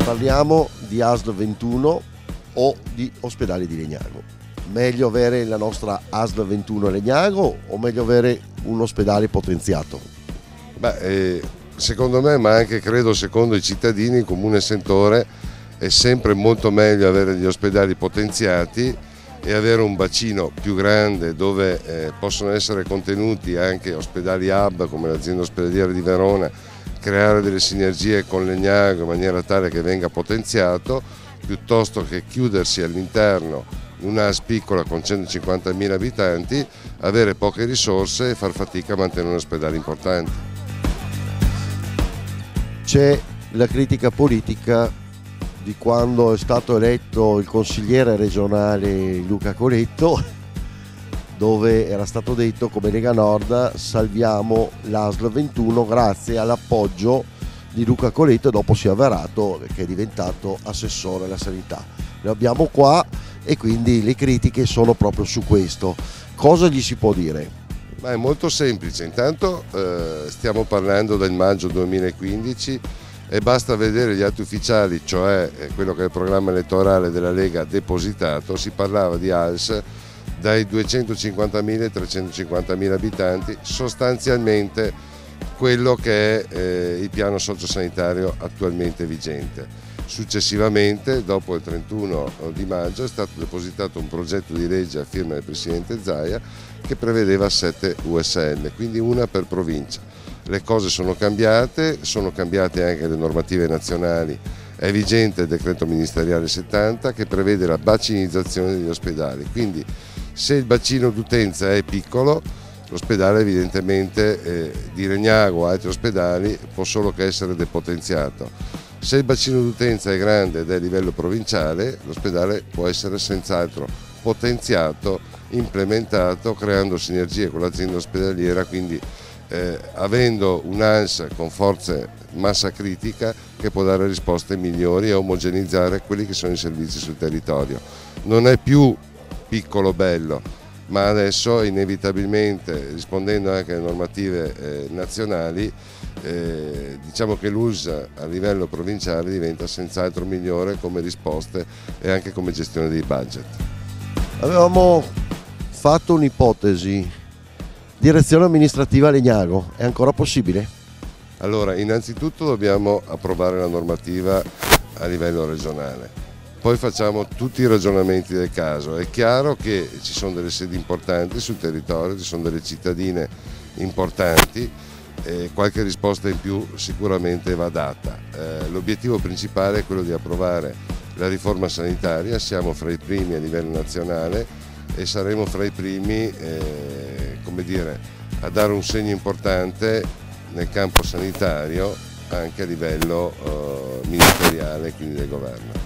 Parliamo di ASL 21 o di ospedali di Legnago. Meglio avere la nostra ASL 21 a Legnago o meglio avere un ospedale potenziato? Secondo me, ma anche credo secondo i cittadini, il comune sentore, è sempre molto meglio avere degli ospedali potenziati e avere un bacino più grande dove possono essere contenuti anche ospedali hub come l'azienda ospedaliera di Verona, creare delle sinergie con Legnago in maniera tale che venga potenziato, piuttosto che chiudersi all'interno di un'ASL piccola con 150.000 abitanti, avere poche risorse e far fatica a mantenere un ospedale importante. C'è la critica politica di quando è stato eletto il consigliere regionale Luca Coletto, dove era stato detto come Lega Nord salviamo l'ASL 21 grazie all'appoggio di Luca Coletto, e dopo si è avverato che è diventato assessore alla sanità. Lo abbiamo qua e quindi le critiche sono proprio su questo. Cosa gli si può dire? Ma è molto semplice, intanto stiamo parlando del maggio 2015 e basta vedere gli atti ufficiali, cioè quello che è il programma elettorale della Lega depositato. Si parlava di ASL dai 250.000 ai 350.000 abitanti, sostanzialmente quello che è il piano sociosanitario attualmente vigente. Successivamente, dopo il 31 di maggio, è stato depositato un progetto di legge a firma del Presidente Zaia che prevedeva 7 USL, quindi una per provincia. Le cose sono cambiate anche le normative nazionali. È vigente il decreto ministeriale 70 che prevede la bacinizzazione degli ospedali, quindi se il bacino d'utenza è piccolo, l'ospedale evidentemente di Legnago o altri ospedali può solo che essere depotenziato. Se il bacino d'utenza è grande ed è a livello provinciale, l'ospedale può essere senz'altro potenziato, implementato, creando sinergie con l'azienda ospedaliera, quindi avendo un'ANS con forze massa critica che può dare risposte migliori e omogenizzare quelli che sono i servizi sul territorio. Non è più piccolo bello, ma adesso inevitabilmente, rispondendo anche alle normative nazionali, diciamo che l'ULSS a livello provinciale diventa senz'altro migliore come risposte e anche come gestione dei budget. Avevamo fatto un'ipotesi, direzione amministrativa a Legnago, è ancora possibile? Allora, innanzitutto dobbiamo approvare la normativa a livello regionale, poi facciamo tutti i ragionamenti del caso. È chiaro che ci sono delle sedi importanti sul territorio, ci sono delle cittadine importanti, qualche risposta in più sicuramente va data. L'obiettivo principale è quello di approvare la riforma sanitaria, siamo fra i primi a livello nazionale e saremo fra i primi a dare un segno importante nel campo sanitario anche a livello ministeriale, quindi del governo.